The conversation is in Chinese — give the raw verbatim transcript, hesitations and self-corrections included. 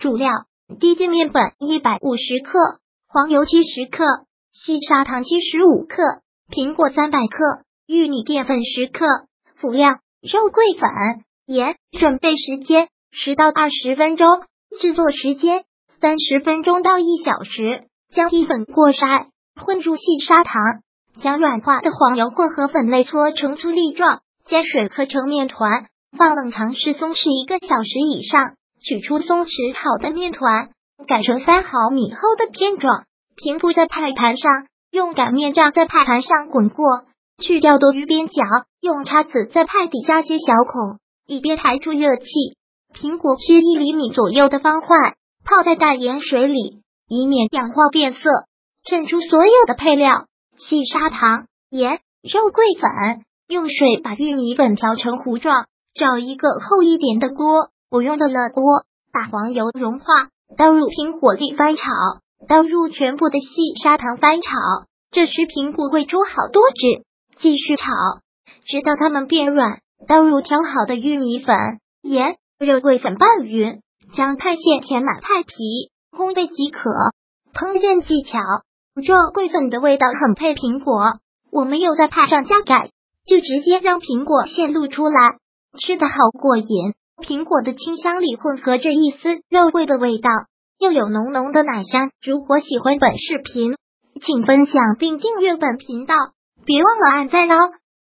主料：低筋面粉一百五十克，黄油七十克，细砂糖七十五克，苹果三百克，玉米淀粉十克。辅料：肉桂粉、盐。准备时间：十到二十分钟。制作时间：三十分钟到一小时。将低粉过筛，混入细砂糖，将软化的黄油混合粉类搓成粗粒状，加水和成面团，放冷藏室松弛一个小时以上。取出松弛好的面团，擀成三毫米厚的片状，平铺在派盘上，用擀面杖在派盘上滚过，去掉多余边角，用叉子在派底下些小孔，以便排出热气。苹果切一厘米左右的方块，泡在淡盐水里，以免氧化变色。称出所有的配料：细砂糖、盐、肉桂粉，用水把玉米粉调成糊状。找一个厚一点的锅，我用的了锅，把黄油融化，倒入苹果里翻炒，倒入全部的细砂糖翻炒。这时苹果会煮好多汁，继续炒，直到它们变软。倒入调好的玉米粉、盐、肉桂粉拌匀，将派馅填满派皮，烘焙即可。烹饪技巧：肉桂粉的味道很配苹果，我没有在派上加改，就直接让苹果馅露出来，吃得好过瘾。苹果的清香里混合着一丝肉桂的味道，又有浓浓的奶香。如果喜欢本视频，请分享并订阅本频道，别忘了按赞哦。